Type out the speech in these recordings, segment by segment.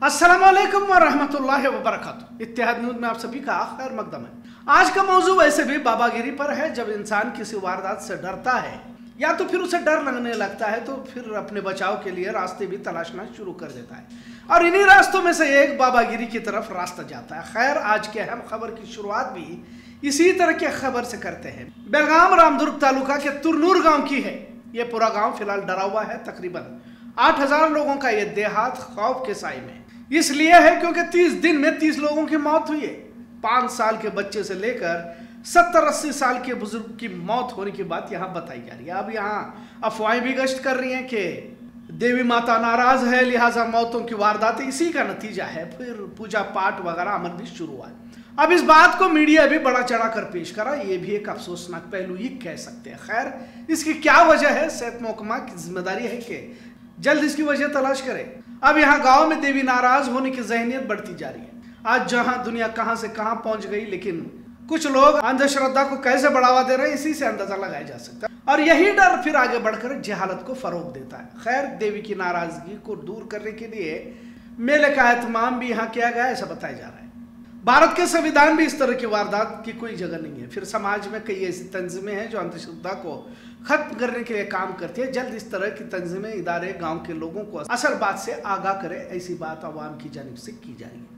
अस्सलामुअलैकुम वरहमतुल्लाहि वबरकातुहू। इत्तेहाद न्यूज़ में आप सभी का खैर मकदम है। आज का मौजू वैसे भी बाबागिरी पर है। जब इंसान किसी वारदात से डरता है या तो फिर उसे डर लगने लगता है तो फिर अपने बचाव के लिए रास्ते भी तलाशना शुरू कर देता है, और इन्हीं रास्तों में से एक बाबागिरी की तरफ रास्ता जाता है। खैर, आज के अहम खबर की शुरुआत भी इसी तरह की खबर से करते हैं। बेलगाम रामदुर्ग तालुका के तुरनूर गाँव की है। ये पूरा गाँव फिलहाल डरा हुआ है। तकरीबन 8000 लोगों का ये देहात खौफ के साए में इसलिए है क्योंकि 30 दिन में 30 लोगों की मौत हुई है। 5 साल के बच्चे से लेकर 70-80 साल के बुजुर्ग की मौत होने की बात यहाँ बताई जा रही है। अब यहाँ अफवाहें भी गश्त कर रही हैं कि देवी माता नाराज है, लिहाजा मौतों की वारदातें इसी का नतीजा है। फिर पूजा पाठ वगैरह अमल भी शुरू हुआ है। अब इस बात को मीडिया भी बड़ा चढ़ा कर पेश करा, ये भी एक अफसोसनाक पहलू ही कह सकते हैं। खैर, इसकी क्या वजह है? सेहत महकमा की जिम्मेदारी है कि जल्द इसकी वजह तलाश करें। अब यहाँ गांव में देवी नाराज होने की जहनियत बढ़ती जा रही है। आज जहां दुनिया कहां से कहां पहुंच गई, लेकिन कुछ लोग अंधश्रद्धा को कैसे बढ़ावा दे रहे हैं, इसी से अंदाजा लगाया जा सकता है। और यही डर फिर आगे बढ़कर जहालत को फरोग देता है। खैर, देवी की नाराजगी को दूर करने के लिए मेले का एहतमाम भी यहाँ किया गया, ऐसा बताया जा रहा है। भारत के संविधान भी इस तरह की वारदात की कोई जगह नहीं है। फिर समाज में कई ऐसी तंजीमें हैं जो अंधश्रद्धा को खत्म करने के लिए काम करती है। जल्द इस तरह की तंजीमें, इदारे गांव के लोगों को असल बात से आगाह करें, ऐसी बात आवाम की जानिब से की जा रही है।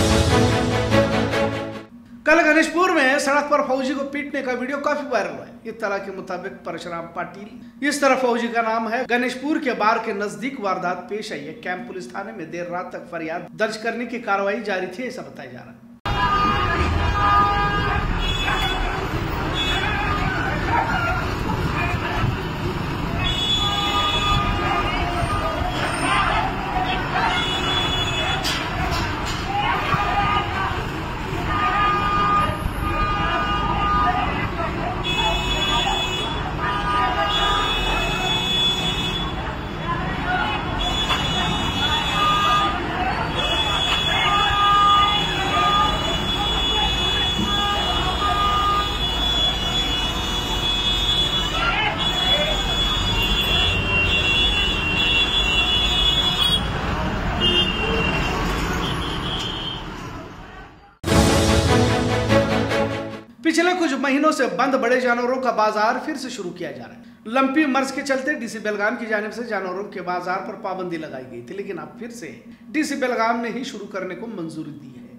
कल गणेशपुर में सड़क पर फौजी को पीटने का वीडियो काफी वायरल हुआ है। इत्तला के मुताबिक परशुराम पाटिल, इस तरह फौजी का नाम है, गणेशपुर के बार के नजदीक वारदात पेश आई है। कैंप पुलिस थाने में देर रात तक फरियाद दर्ज करने की कार्रवाई जारी थी, ऐसा बताया जा रहा है। पिछले कुछ महीनों से बंद बड़े जानवरों का बाजार फिर से शुरू किया जा रहा है। लंपी मर्ज के चलते डीसी बेलगाम की जानिब से जानवरों के बाजार पर पाबंदी लगाई गई थी, लेकिन अब फिर से डीसी बेलगाम ने ही शुरू करने को मंजूरी दी है।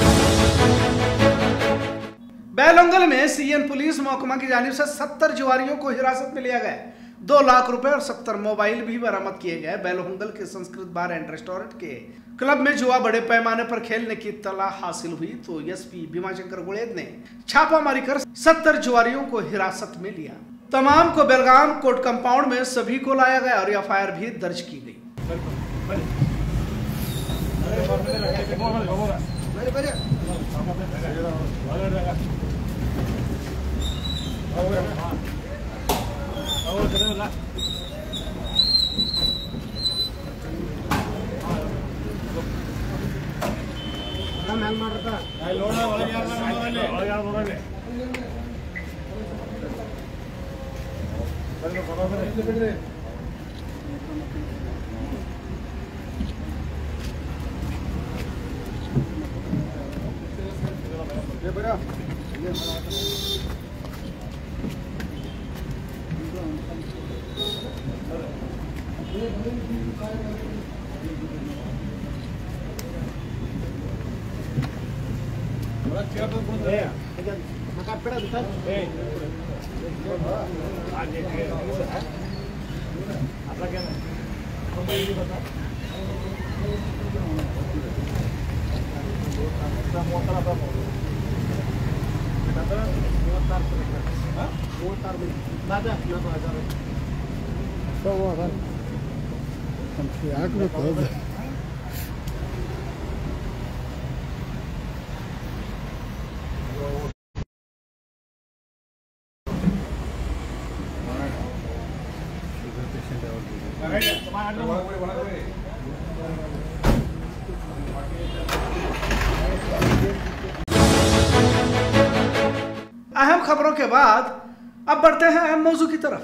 बेलंगल में सीएन पुलिस महकमा की जानिब से 70 जुआरियों को हिरासत में लिया गया। 2 लाख रुपए और 70 मोबाइल भी बरामद किए गए। बेलंगल के संस्कृत बार एंड रेस्टोरेंट के क्लब में जुआ बड़े पैमाने पर खेलने की इत्तला हासिल हुई तो एसपी भीमाशंकर गुड़ेद ने छापामारी कर 70 जुआरियों को हिरासत में लिया। तमाम को बेलगाम कोर्ट कंपाउंड में सभी को लाया गया और एफआईआर भी दर्ज की गई। अहम खबरों के बाद अब बढ़ते हैं अहम मौजू की तरफ।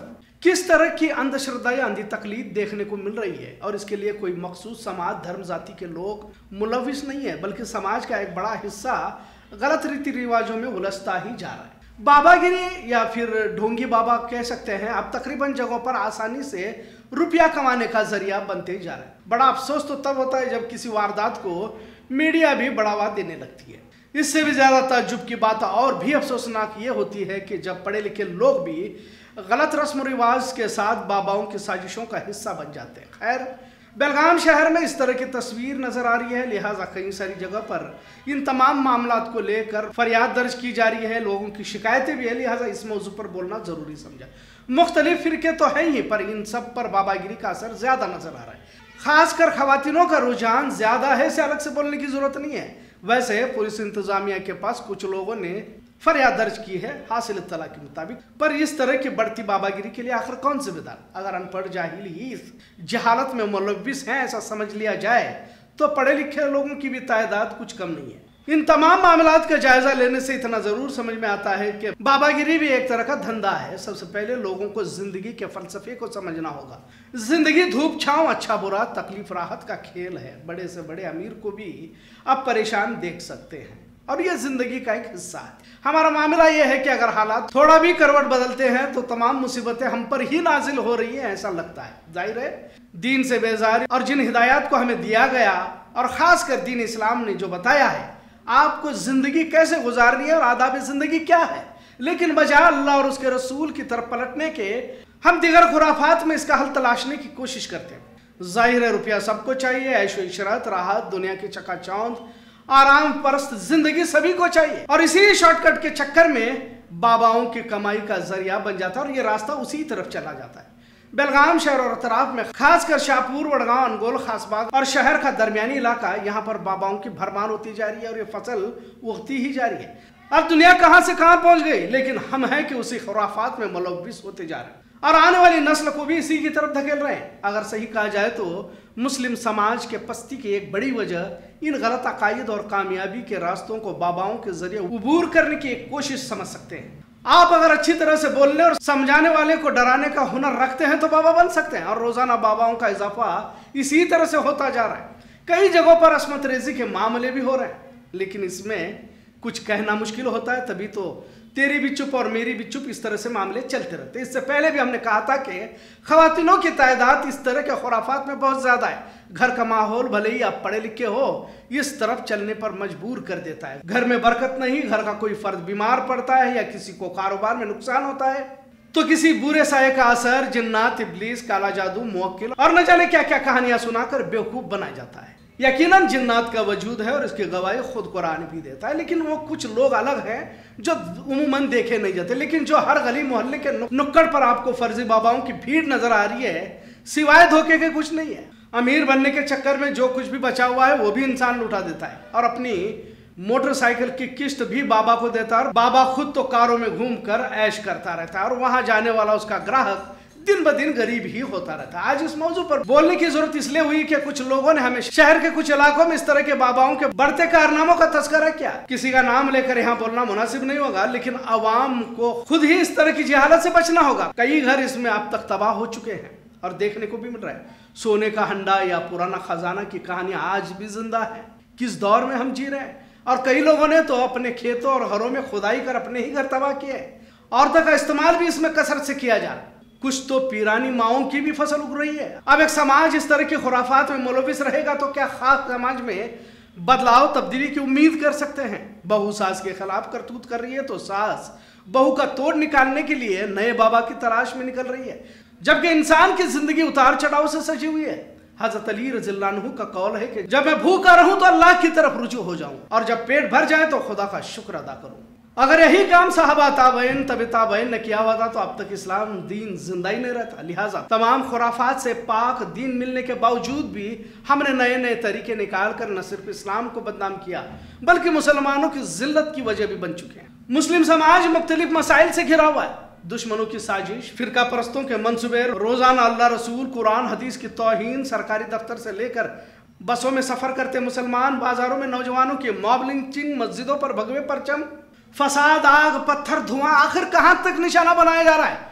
किस तरह की अंधश्रद्धा या अंधी तकलीद देखने को मिल रही है, और इसके लिए कोई मखसूस समाज, धर्म, जाति के लोग मुलविस नहीं है, बल्कि समाज का एक बड़ा हिस्सा गलत रीति रिवाजों में उलझता ही जा रहा है। बाबागिरी या फिर ढोंगी बाबा कह सकते हैं, अब तकरीबन जगहों पर आसानी से रुपया कमाने का जरिया बनते जा रहे हैं। बड़ा अफसोस तो तब होता है जब किसी वारदात को मीडिया भी बढ़ावा देने लगती है। इससे भी ज्यादा ताज्जुब की बात और भी अफसोसनाक ये होती है कि जब पढ़े लिखे लोग भी गलत रस्म रिवाज के साथ बाबाओं की साजिशों का हिस्सा बन जाते हैं। खैर, बेलगाम शहर में इस तरह की तस्वीर नजर आ रही है, लिहाजा कई सारी जगह पर इन तमाम मामलात को लेकर फरियाद दर्ज की जा रही है, लोगों की शिकायतें भी है, लिहाजा इस मौजू पर बोलना जरूरी समझा। मुख्तलिफ फिरके तो हैं ही, पर इन सब पर बाबागिरी का असर ज्यादा नजर आ रहा है। खासकर खवातीनों का रुझान ज्यादा है, इसे अलग से बोलने की जरूरत नहीं है। वैसे पुलिस इंतजामिया के पास कुछ लोगों ने फरियाद दर्ज की है हासिल इत्तला के मुताबिक, पर इस तरह की बढ़ती बाबागिरी के लिए आखिर कौन जिम्मेदार? अगर अनपढ़ जाहिल ही इस जहालत में मुलव्विस हैं ऐसा समझ लिया जाए तो पढ़े लिखे लोगों की भी तादाद कुछ कम नहीं है। इन तमाम मामलात का जायजा लेने से इतना जरूर समझ में आता है कि बाबागिरी भी एक तरह का धंधा है। सबसे पहले लोगों को जिंदगी के फलसफे को समझना होगा। जिंदगी धूप छांव, अच्छा बुरा, तकलीफ राहत का खेल है। बड़े से बड़े अमीर को भी आप परेशान देख सकते हैं और यह जिंदगी का एक हिस्सा है। हमारा मामला यह है कि अगर हालात थोड़ा भी करवट बदलते हैं तो तमाम मुसीबतें हम पर ही नाजिल हो रही हैं ऐसा लगता है। जाहिर है, दीन से बेजारी और जिन हिदायत को हमें दिया गया और खासकर दीन इस्लाम ने जो बताया है आपको जिंदगी कैसे गुजारनी है और आदाब जिंदगी क्या है, लेकिन बजाय अल्लाह और उसके रसूल की तरफ पलटने के हम दिगर खुराफात में इसका हल तलाशने की कोशिश करते हैं। जाहिर है, रुपया सबको चाहिए, ऐशो इशरत, राहत, दुनिया की चकाचौंध, आराम परस्त जिंदगी सभी को चाहिए, और इसी शॉर्टकट के चक्कर में बाबाओं की कमाई का जरिया बन जाता है और ये रास्ता उसी तरफ चला जाता है। बेलगाम शहर और अतराफ में खासकर शाहपुर, वडगांव, अनगोल, खासबाग और शहर का दरमियानी इलाका, यहाँ पर बाबाओं की भरमार होती जा रही है और ये फसल उगती ही जा रही है। अब दुनिया कहाँ से कहाँ पहुंच गई, लेकिन हम हैं कि उसी खुराफात में मुलव्विस होते जा रहे हैं और आने वाली नस्ल को भी इसी की तरफ धकेल रहे हैं। अगर सही कहा जाए तो मुस्लिम समाज के पस्ती की एक बड़ी वजह इन गलत अकायद और कामयाबी के रास्तों को बाबाओं के जरिए उबूर करने की एक कोशिश समझ सकते हैं। आप अगर अच्छी तरह से बोलने और समझाने वाले को डराने का हुनर रखते हैं तो बाबा बन सकते हैं, और रोजाना बाबाओं का इजाफा इसी तरह से होता जा रहा है। कई जगहों पर अस्मत रेजी के मामले भी हो रहे हैं, लेकिन इसमें कुछ कहना मुश्किल होता है, तभी तो तेरी भी चुप और मेरी भी चुप, इस तरह से मामले चलते रहते। इससे पहले भी हमने कहा था कि खवातीनों की तादाद इस तरह के खुराफात में बहुत ज्यादा है। घर का माहौल भले ही आप पढ़े लिखे हो इस तरफ चलने पर मजबूर कर देता है। घर में बरकत नहीं, घर का कोई फर्द बीमार पड़ता है या किसी को कारोबार में नुकसान होता है तो किसी बुरे साये का असर, जिन्नात, इब्लीस, काला जादू, मुवक्किल और न जाने क्या क्या कहानियां सुनाकर बेवकूफ बनाया जाता है। यकीनन जिन्नात का वजूद है और इसकी गवाही खुद कुरान भी देता है, लेकिन वो कुछ लोग अलग हैं जो उमूमन देखे नहीं जाते, लेकिन जो हर गली मोहल्ले के नुक्कड़ पर आपको फर्जी बाबाओं की भीड़ नजर आ रही है, सिवाय धोखे के कुछ नहीं है। अमीर बनने के चक्कर में जो कुछ भी बचा हुआ है वो भी इंसान लुटा देता है और अपनी मोटरसाइकिल की किस्त भी बाबा को देता है, और बाबा खुद तो कारों में घूमकर ऐश करता रहता है और वहां जाने वाला उसका ग्राहक दिन ब दिन गरीब ही होता रहता है। आज इस मौजू पर बोलने की जरूरत इसलिए हुई कि कुछ लोगों ने हमें शहर के कुछ इलाकों में इस तरह के बाबाओं के बढ़ते कारनामों का तस्करा किया। किसी का नाम लेकर यहाँ बोलना मुनासिब नहीं होगा, लेकिन अवाम को खुद ही इस तरह की जहालत से बचना होगा। कई घर इसमें अब तक तबाह हो चुके हैं और देखने को भी मिल रहा है। सोने का हंडा या पुराना खजाना की कहानी आज भी जिंदा है। किस दौर में हम जी रहे हैं। और कई लोगों ने तो अपने खेतों और घरों में खुदाई कर अपने ही घर तबाह किए। औरतों का इस्तेमाल भी इसमें कसरत से किया जा रहा है। कुछ तो पीरानी माओं की भी फसल उग रही है। अब एक समाज इस तरह की खुराफात में मुलविस रहेगा तो क्या खास समाज में बदलाव, तब्दीली की उम्मीद कर सकते हैं? बहू सास के खिलाफ करतूत कर रही है तो सास बहू का तोड़ निकालने के लिए नए बाबा की तलाश में निकल रही है, जबकि इंसान की जिंदगी उतार चढ़ाव से सजी हुई है। हजरत अली रज़ियल्लाहु अन्हु का कौल है कि जब मैं भूखा रहूं तो अल्लाह की तरफ रुजू हो जाऊं और जब पेट भर जाए तो खुदा का शुक्र अदा करूं। अगर यही काम सहाबा ताबईन तबे ताबईन ने किया हुआ था तो अब तक इस्लाम दीन जिंदा ही नहीं रहता। लिहाजा तमाम खुराफात से पाक दीन मिलने के बावजूद भी हमने नए नए तरीके निकाल कर न सिर्फ इस्लाम को बदनाम किया बल्कि मुसलमानों की जिल्लत की वजह भी बन चुके हैं। मुस्लिम समाज मुख्तलिफ मसाइल से घिरा हुआ है। दुश्मनों की साजिश, फिरका परस्तों के मंसूबे, रोजाना अल्लाह रसूल, कुरान हदीस की तौहीन, सरकारी दफ्तर से लेकर बसों में सफर करते मुसलमान, बाजारों में नौजवानों की मॉब लिंचिंग, मस्जिदों पर भगवे परचम, फसाद, आग, पत्थर, धुआं, आखिर कहां तक निशाना बनाया जा रहा है?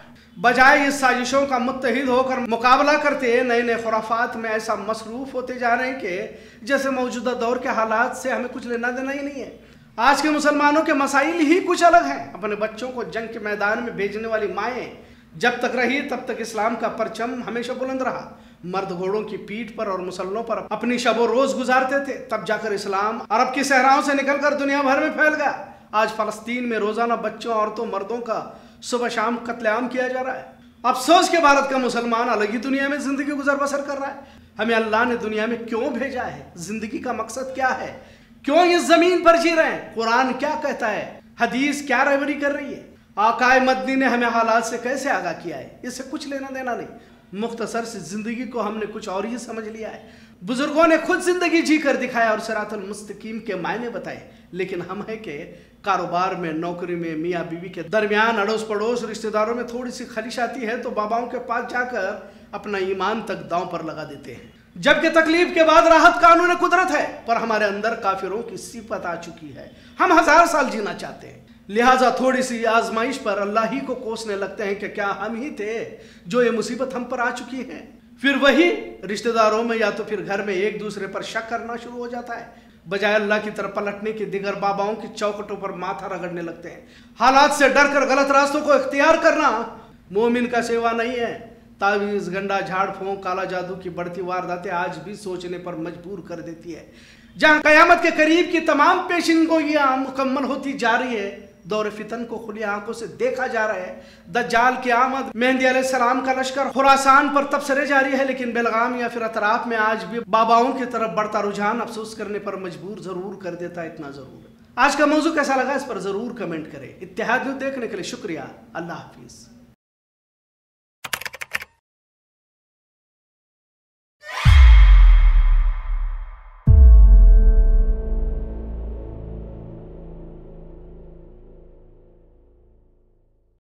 बजाय इस साजिशों का मुत्तहिद होकर मुकाबला करते नए नए खुराफात में ऐसा मसरूफ होते जा रहे हैं कि जैसे मौजूदा दौर के हालात से हमें कुछ लेना देना ही नहीं है। आज के मुसलमानों के मसाइल ही कुछ अलग हैं। अपने बच्चों को जंग के मैदान में भेजने वाली माएँ जब तक रही तब तक इस्लाम का परचम हमेशा बुलंद रहा। मर्द घोड़ों की पीठ पर और मुसल्लों पर अपनी शबो रोज गुजारते थे, तब जाकर इस्लाम अरब की सहराओं से निकलकर दुनिया भर में फैल गया। आज फलस्तीन में रोजाना बच्चों, औरतों, मर्दों का सुबह शाम कत्लेआम किया जा रहा है। अफसोस के भारत का मुसलमान अलग ही दुनिया में जिंदगी गुजर बसर कर रहा है। हमें अल्लाह ने दुनिया में क्यों भेजा है? जिंदगी का मकसद क्या है? क्यों इस जमीन पर जी रहे हैं? कुरान क्या कहता है? हदीस क्या रहबरी कर रही है? आकाए मदनी ने हमें हालात से कैसे आगाह किया है? इससे कुछ लेना देना नहीं। मुख्तसर से जिंदगी को हमने कुछ और ही समझ लिया है। बुजुर्गों ने खुद जिंदगी जी कर दिखाया और सिरातुल मुस्तकीम के मायने बताए, लेकिन हम है कि कारोबार में, नौकरी में, मियाँ बीवी के दरमियान, अड़ोस पड़ोस, रिश्तेदारों में थोड़ी सी खलिश आती है तो बाबाओं के पास जाकर अपना ईमान तक दांव पर लगा देते हैं। जबकि तकलीफ के बाद राहत कानून कुदरत है, पर हमारे अंदर काफिरों की सिफत आ चुकी है। हम 1000 साल जीना चाहते हैं, लिहाजा थोड़ी सी आजमाइश पर अल्लाह ही को कोसने लगते हैं कि क्या हम ही थे जो ये मुसीबत हम पर आ चुकी है। फिर वही रिश्तेदारों में या तो फिर घर में एक दूसरे पर शक करना शुरू हो जाता है। बजाय अल्लाह की तरफ पलटने के दिगर बाबाओं की चौखटों पर माथा रगड़ने लगते हैं। हालात से डरकर गलत रास्तों को इख्तियार करना मोमिन का सेवा नहीं है। तावीज़, गंडा, झाड़ फूंक, काला जादू की बढ़ती वारदातें आज भी सोचने पर मजबूर कर देती है। जहां कयामत के करीब की तमाम पेशिनगोइयां मुकम्मल होती जा रही है, दौर फितन को खुली आंखों से देखा जा रहा है। दज्जाल की आमद, मेहदी अलैहिस्सलाम का लश्कर खुरासान पर तबसरे जारी है, लेकिन बेलगाम या फिर अतराफ में आज भी बाबाओं की तरफ बढ़ता रुझान अफसोस करने पर मजबूर जरूर कर देता है। इतना जरूर। आज का मौजू कैसा लगा इस पर जरूर कमेंट करें। इत्तेहाद न्यूज़ देखने के लिए शुक्रिया। अल्लाह हाफिज।